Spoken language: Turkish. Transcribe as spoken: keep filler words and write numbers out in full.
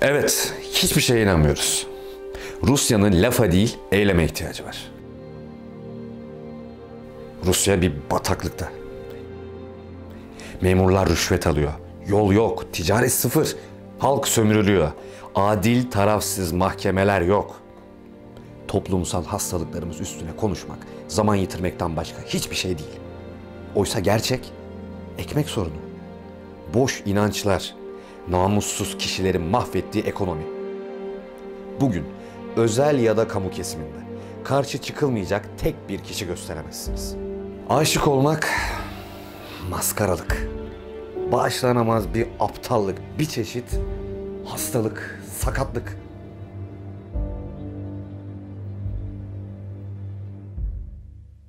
Evet, hiçbir şeye inanmıyoruz. Rusya'nın lafa değil, eyleme ihtiyacı var. Rusya bir bataklıkta. Memurlar rüşvet alıyor. Yol yok, ticaret sıfır. Halk sömürülüyor. Adil, tarafsız mahkemeler yok. Toplumsal hastalıklarımız üstüne konuşmak, zaman yitirmekten başka hiçbir şey değil. Oysa gerçek, ekmek sorunu. Boş inançlar, namussuz kişilerin mahvettiği ekonomi. Bugün özel ya da kamu kesiminde karşı çıkılmayacak tek bir kişi gösteremezsiniz. Aşık olmak maskaralık, bağışlanamaz bir aptallık, bir çeşit hastalık, sakatlık.